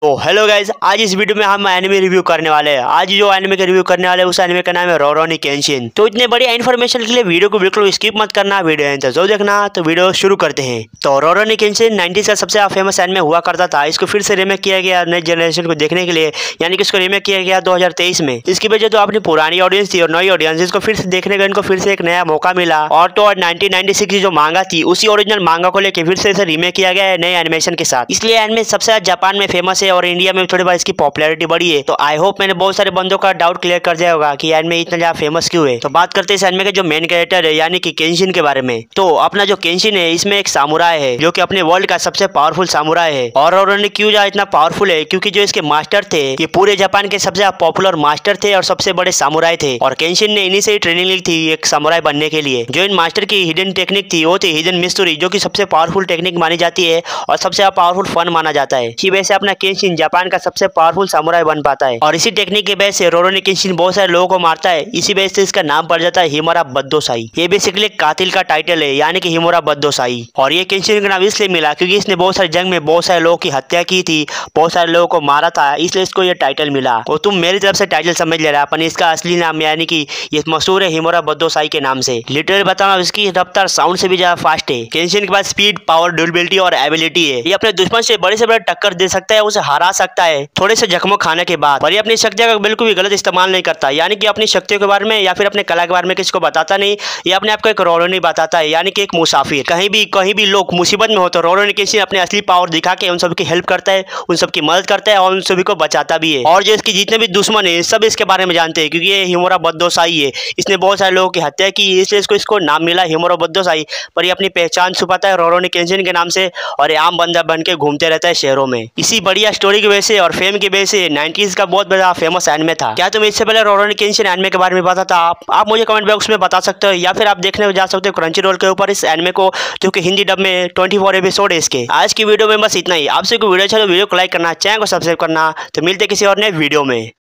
तो hello guys, आज इस वीडियो में हम एनिमे रिव्यू करने वाले हैं। आज जो एनिमे का रिव्यू करने वाले हैं उस एनिमे का नाम है रोरोनी केंशिन। तो इतने बड़ी इन्फॉर्मेशन के लिए वीडियो को बिल्कुल स्किप मत करना, वीडियो एंड तक जरूर देखना। तो वीडियो शुरू करते हैं। तो रोरोनी केंशिन 90s का सबसे फेमस एनिमे हुआ करता था। इसको फिर से रीमेक किया गया नई जनरेशन को देखने के लिए, यानी कि इसको रीमेक किया गया 2023 में। इसकी वजह जो अपनी पुरानी ऑडियंस थी और नई ऑडियंस, इसको फिर से देखने का इनको फिर से एक नया मौका मिला। और तो 1996 की जो मांगा थी उसी ओरिजिनल मांगा को लेकर फिर से इसे रीमेक किया गया है नए एनिमेशन के साथ। इसलिए एनिमे सबसे ज्यादा जापान में फेमस है और इंडिया में थोड़ी इसकी पॉपुलैरिटी बढ़ी है। तो आई होप मैंने बहुत सारे बंदों का डाउट क्लियर कर दिया होगा कि एनिमे इतना ज्यादा फेमस क्यों है। तो बात करते हैं इस एनिमे के जो मेन कैरेक्टर है यानी कि केंशिन के बारे में। तो अपना जो केंशिन है इसमें एक सामुराई है जो कि अपने वर्ल्ड का सबसे पावरफुल सामुराई है। और उन्होंने क्यों ज्यादा इतना पावरफुल है, क्योंकि जो इसके मास्टर थे ये पूरे जापान के सबसे पॉपुलर मास्टर थे और सबसे बड़े सामुराई थे। और केंशिन ने इन्हीं से ही ट्रेनिंग ली थी एक सामुराई बनने के लिए। जो इन मास्टर की हिडन टेक्निक थी वो थी हिडन मिस्ट्री, जो कि सबसे पावरफुल टेक्निक मानी जाती है और सबसे पावरफुल फन माना जाता है। इसी वजह से अपना केंशिन जापान का सबसे पावरफुल सामुराई बन पाता है। और इसी टेक्निक के वजह से रोरोनी केंशिन बहुत सारे लोगों को मारता है। इसी वजह से इसका नाम पड़ जाता है हिमोरा बद्दोसाई। ये बेसिकली कातिल का टाइटल है, यानी कि हिमोरा बद्दोसाई। और ये केंशिन का नाम इसलिए मिला क्योंकि इसने बहुत सारी जंग में बहुत सारे लोगों की हत्या की थी, बहुत सारे लोगों को मारा था, इसलिए इसको ये टाइटल मिला। और तुम मेरी तरफ से टाइटल समझ ले रहा है, अपन इसका असली नाम यानी कि ये मशहूर है हिमोरा बद्दोसाई के नाम से। लिटरली बताऊं, इसकी रफ्तार साउंड से भी ज्यादा फास्ट है। केंशिन के पास स्पीड, पावर, ड्यूरेबिलिटी और एबिलिटी है। ये अपने दुश्मन से बड़े से बड़े टक्कर दे सकता है, उसे हरा सकता है थोड़े से जख्मों खाने के बाद। और ये अपनी शक्तियों का बिल्कुल भी गलत इस्तेमाल नहीं करता, यानी कि अपनी शक्तियों के बारे में या फिर अपने कला के बारे में किसी को बताता नहीं। ये अपने आप को एक रोरोनी बताता है, यानी कि एक मुसाफिर। कहीं भी लोग मुसीबत में हो तो रोरोनी केंशिन अपनी असली पावर दिखा के उन सबकी हेल्प करता है, उन सबकी मदद करता है और उन सभी को बचाता भी है। और जो इसके जितने भी दुश्मन है सब इसके बारे में जानते हैं, क्योंकि ये हिमोरा बद्दोसाई है। इसने बहुत सारे लोगों की हत्या की, इसलिए इसको नाम मिला हिमोरा बद्दोसाई। पर ये अपनी पहचान छुपाता है रोरोनी केंशिन के नाम से और ये आम बंदा बन के घूमते रहता है शहरों में। इसी बढ़िया स्टोरी की वजह से और फेम की वजह से 90s का बहुत बड़ा फेमस एनिमे था। क्या तुम इससे पहले रोरोनी केंशिन एनिमे के बारे में पता था? आप मुझे कमेंट बॉक्स में बता सकते हो, या फिर आप देखने जा सकते हो क्रंची रोल के ऊपर इस एनिमे को, जो कि हिंदी डब में 24 एपिसोड है इसके। आज की वीडियो में बस इतना ही। आपसे कोई वीडियो अच्छा तो वीडियो को लाइक करना, चैनल को सब्सक्राइब करना। तो मिलते किसी और नए वीडियो में।